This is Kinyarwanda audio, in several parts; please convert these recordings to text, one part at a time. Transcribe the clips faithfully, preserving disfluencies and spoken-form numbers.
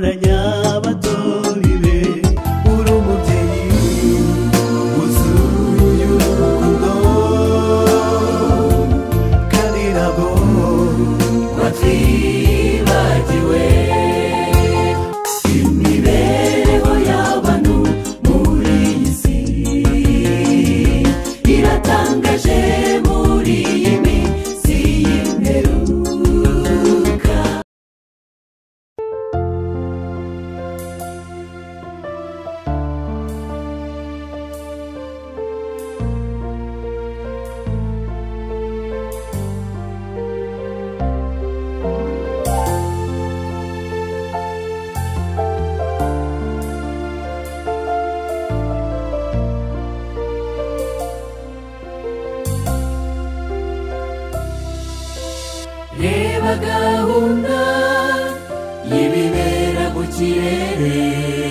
utoranya abatoyi be uri umubyeyi wuzuye urukundo kandi ntabwo watwibagiwe imibereho y'abantu muri iyi si iratangaje muri iyi minsi y'imperuka. Reba gahunda y'ibibera mu kirere,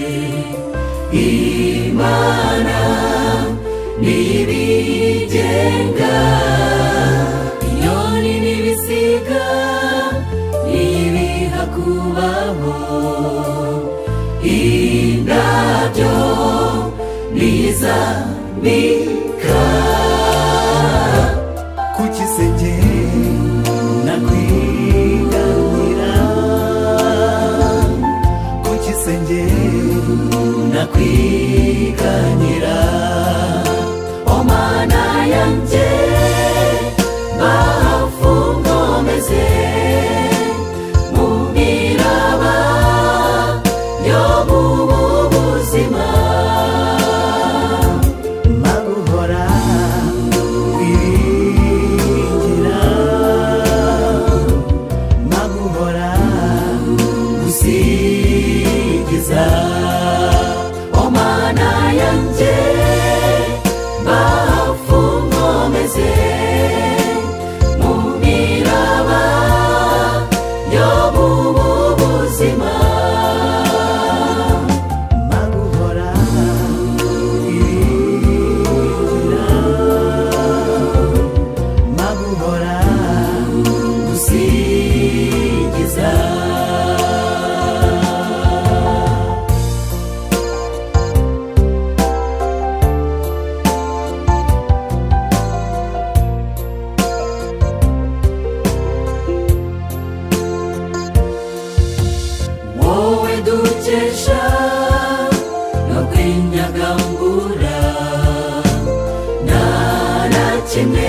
Imana niyibigenga, inyoni n'ibisiga niyibiha kubaho, indabyo niyizambika. Kuki se njye nakwiganira, kuki se njye nakwiganyira, o Mana yanjye bahafu nkomeze mu miraba yo mu buzima, maguhora kwiringira, maguhora gusigiza, o Mana yanjye bahafu nkomeze mu miraba yo mu buzima, maguhora kwiringira, maguhora gusigiza. Wowe dukesha no kwinyagambura, nta na kimwe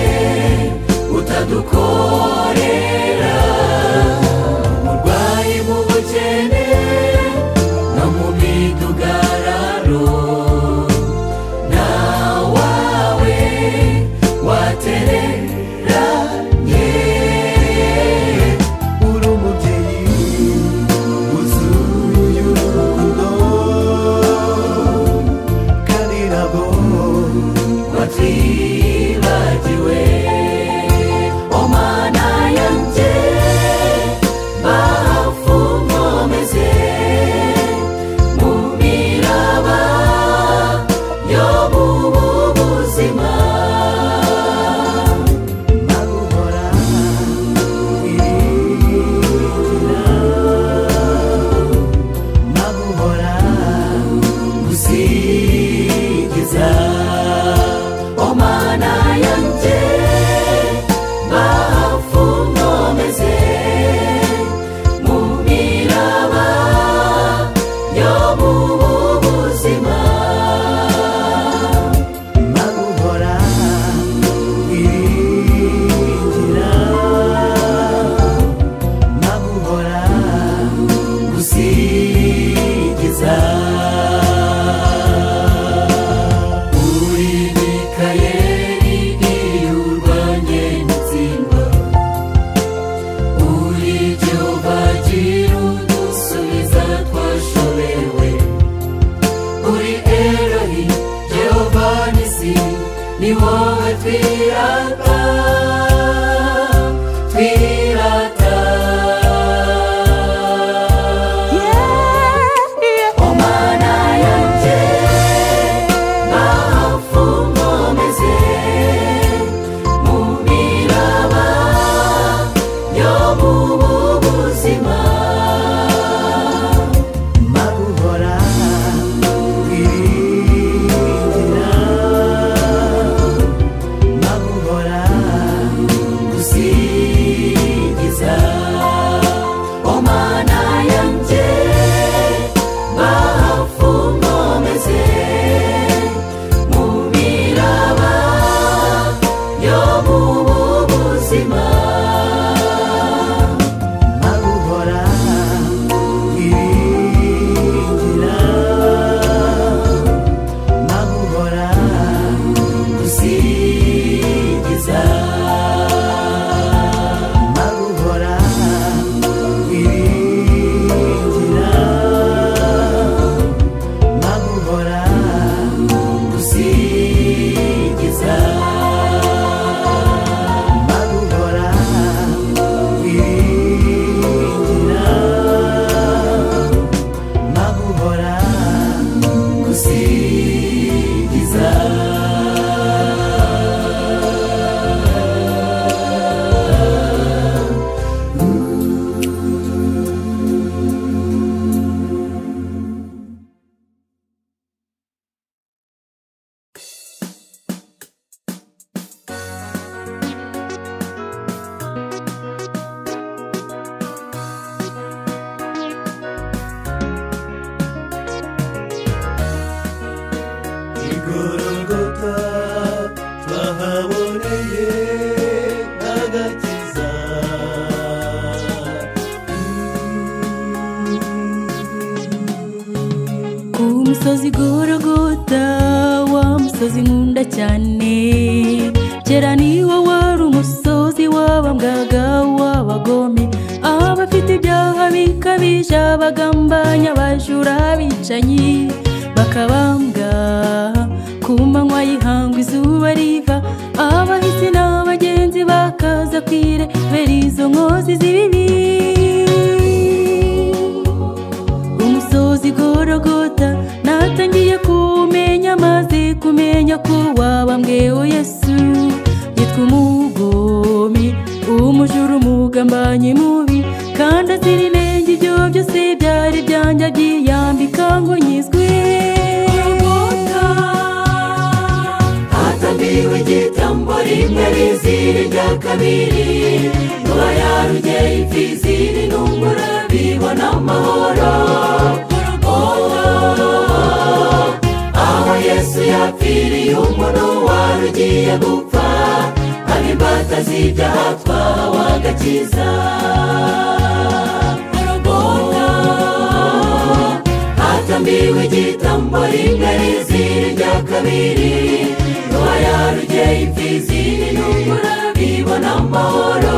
utadukorera, umurwayi mu bukene no mu midugararo, na wawe watereranye, uri umubyeyi wuzuye urukundo kandi ntabwo watwibagiwe, o Mana yanjye bahafu nkomeze musozi Gologota, wa musozi nkunda cyane. Kera niwo wari umusozi wabambwaga w'abagome, abafite ibyaha bikabije, abagambanya, abajura, abicanyi, bakabambwa ku manywa y'ihangu izuba riva. Abahisi n'abagenzi bakaza kwirebera izo nkozi z'ibibi. Umusozi Gologota natangiye kumenya, maze kumenya ko wabambweho Yesu. Yitwa umugome, umujura, umugambanyi mubi, kandi azira inenge. Ibyo byose byari byanjye byiyambika ngo nyizwe. Hatambiwe igitambo rimwe rizira irya kabiri, Nkuba yarugeye imfizi n'intungura bibona amahoro. Aho Yesu yapfiriye umuntu wari ugiye gupfa, ab'imbata z'ibyaha twahawe agakiza. Hatambiwe igitambo rimwe rizira irya kabiri, Nkuba yarugeye imfizi n'intungura bibona amahoro.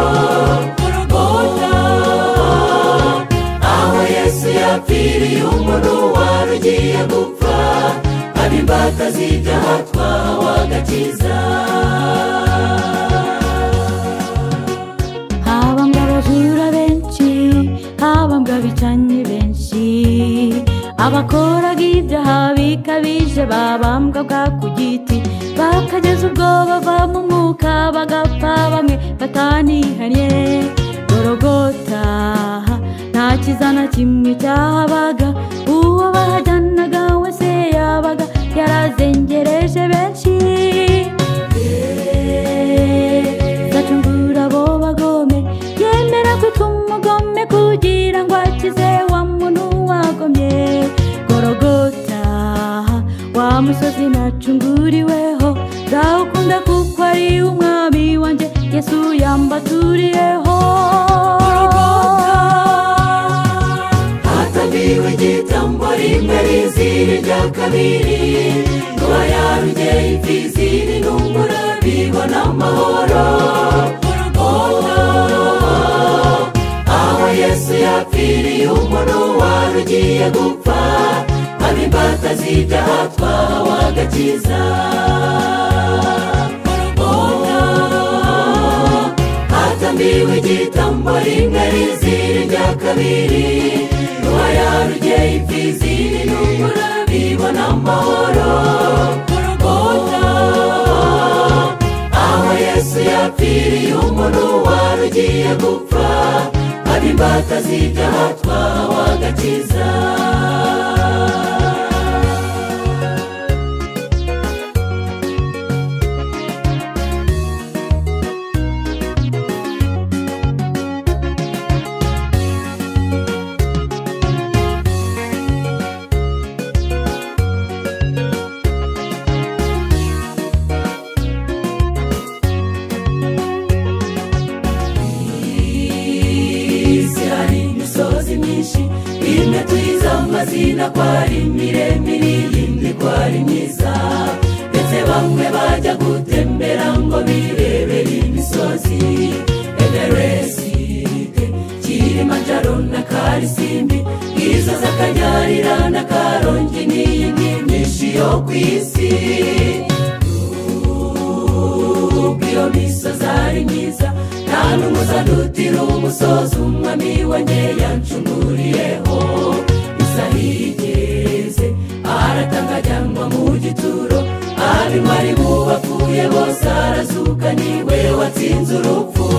Aho Yesu yapfiriye umuntu wari ugiye gupfa, ab'imbata z'ibyaha twahawe agakiza. Habambwa abajura benshi, habambwa abicanyi benshi, abakoraga ibyaha bikabije babambwaga ku giti, bakageza ubwo bava mu mwuka bagapfa, bamwe batanihanye. Gologota nta kiza na kimwe cyahabaga, uwo bahajyanaga wese yabaga yarazengereje benshi. Zacungura abo bagome, yemera kwitwa umugome kugira ngo akize wa muntu wagomye. Gologota wa musozi nacunguriweho, ndawukunda kuko ari umwami wanjye, Yesu yambaturiyeho. Hatambiwe igitambo rimwe rizira irya kabiri, Nkuba yarugeye imfizi n'intungura bibona amahoro. Aho Yesu yapfiriye umuntu wari ugiye gupfa, ab'imbata z'ibyaha twahawe agakiza. Hatambiwe igitambo rimwe rizira irya kabiri, Nkuba yarugeye imfizi n'intungura bibona amahoro. Aho Yesu yapfiriye umuntu wari ugiye gupfa, ab'imbata z'ibyaha twahawe agakiza. Imwe tuyiza amazina ko ari miremire, iyindi ko ari myiza, ndetse bamwe bajya gutembera ngo birebere imisozi. Everest, Kilimanjaro na Karisimbi, izo z'Akanyarira na Karongi n'iyindi myinshi yo ku isi. Nubwo iyo misozi ari myiza, nta n'umwe uzandutira umusozi umwami wanjye yancunguriyeho. Isaha igeze aratanga ajyanwa mu gituro, ab'intwari mu bapfuye bose arazuka, niwe watsinze urupfu.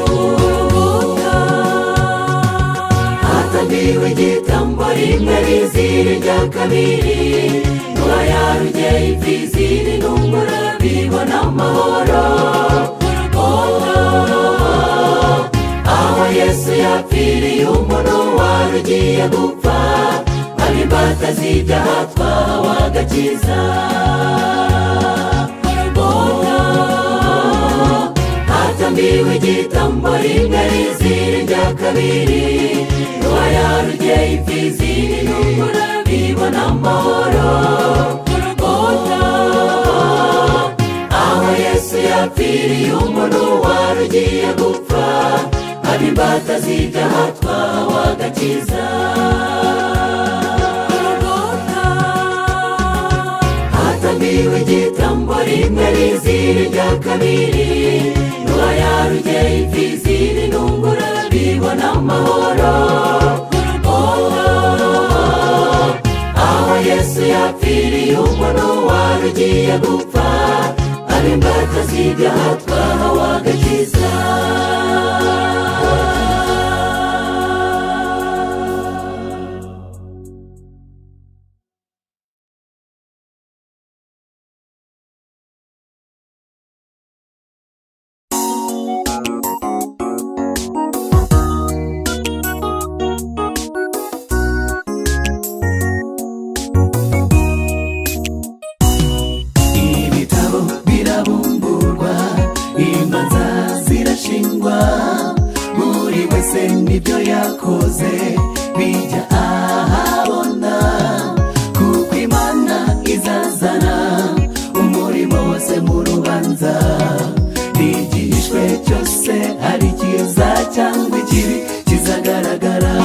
Hatambiwe igitambo rimwe rizira irya kabiri, Nkuba yarugeye imfizi n'intungura bibona amahoro. Aho Yesu yapfiriye umuntu wari ugiye gupfa, ab'imbata z'ibyaha twahawe agakiza. Hatambiwe igitambo rimwe rizira irya kabiri, Nkuba yarugeye imfizi n'intungura bibona amahoro. imbata z'ibyaha twahawe agakiza. Hatambiwe igitambo rimwe rizira irya kabiri, Nowa yarugeye imfizi n'intungura bibona amahoro. Aho Yesu yapfiriye umuntu wari ugiye gupfa, ab'imbata z'ibyaha twahawe agakiza. Buri wese nibyo yakoze bijya ahabona, kuko Imana izazana umurimo wose mu rubanza. Igihishwe cyose ari cyiza cyangwa ikibi kizagaragara.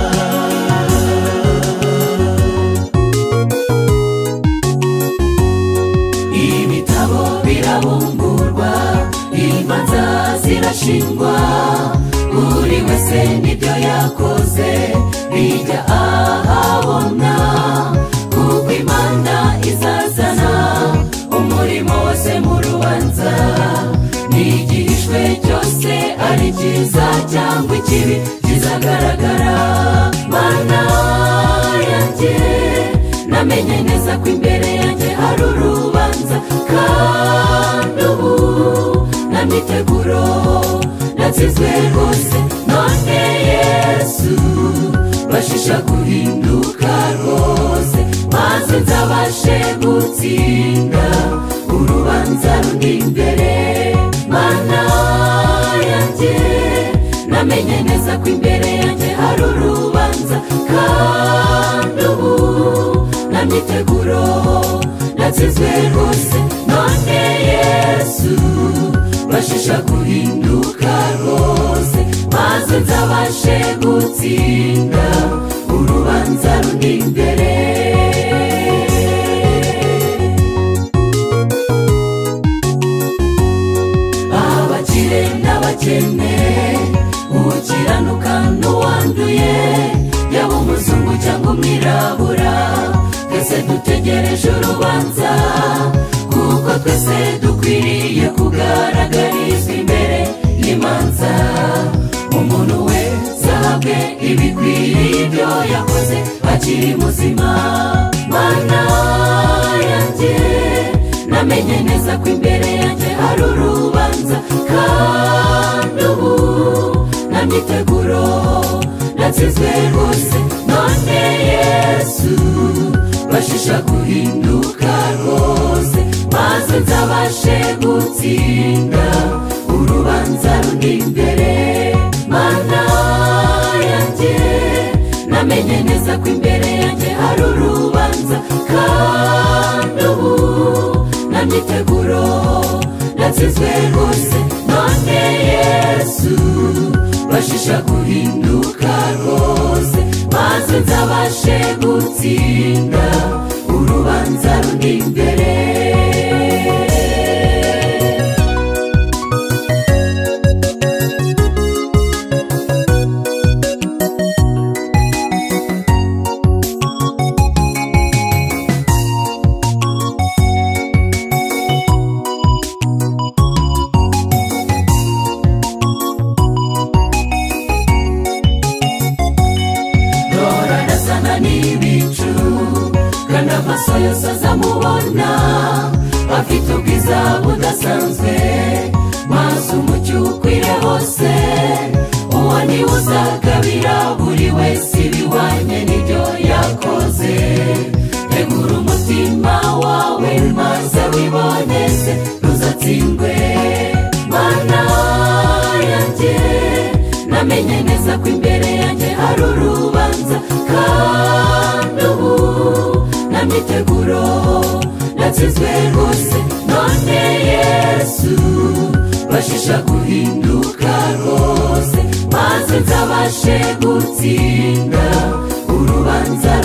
Ibitabo birabumburwa, imanza zirashingwa, buri wese nibyo yakoze bijya ahabona, kuko Imana izazana umurimo wose mu rubanza. N'igihishwe cyose ari cyiza cyangwa ikibi kizagaragara. Mana yanjye, namenye neza ko imbere yanjye hari urubanza, kandi ubu namiteguro natsinzwe rwose. None Yesu bashisha guhinduka rwose, maze nzabashe gutsinda urubanza rundi imbere. Mana yanjye, namenye neza ko imbere yanjye hari urubanza, kandi ubu namiteguro natsinzwe rwose. None Yesu bashisha guhinduka rwose, maze nzabashe gutsinda urubanza rundi imbere. Abakire n'abakene, ukiranuka n'uwanduye, yaba umuzungu cyangwa umwirabura, twese dutegereje urubanza, kuko twese dukwiriye kugaragarizwa imbere y'imanza. Umuntu wese ahabwe ibikwiriye ibyo yakoze akiri muzima. Mana yanjye, namenye neza ko imbere yanjye hari urubanza, kandi ubu namiteguro natsinzwe rwose. None Yesu bashisha guhinduka rwose, maze nzabashe gutsinda urubanza rundi imbere. Mana yanjye, namenye neza ko imbere yanjye hari urubanza, kandi ubu namiteguro natsinzwe rwose. None Yesu bashisha guhinduka rwose, maze nzabashe gutsinda urubanza rundi imbere. Amaso yose azamubona, afite ubwiza budasanzwe, maze umucyo ukwire hose. Uwo ni uzagabira buri wese ibihwanye n'ibyo yakoze. Tegura umutima wawe maze wiboneze, ntuzatsindwe. Mana yanjye, namenye neza ko imbere yanjye hari urubanza, kandi ubu namiteguro natsinzwe rwose. None Yesu bashisha guhinduka rwose, maze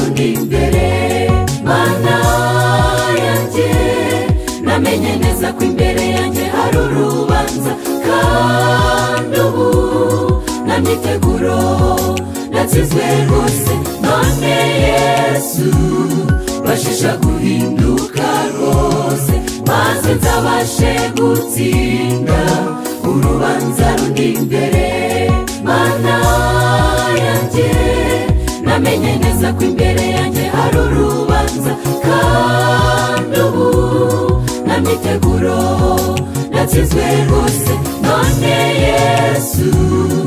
rundi imbere. Mana yanjye namenye neza ko imbere yanjye hari urubanza, kandi ubu nta myiteguro natsinzwe rwose. None Yesu bashisha guhinduka rwose, maze nzabashe gutsinda urubanza rundi imbere. Mana yanjye namenye neza ko imbere yanjye hari urubanza, kandi ubu nta myiteguro natsinzwe rwose. None Yesu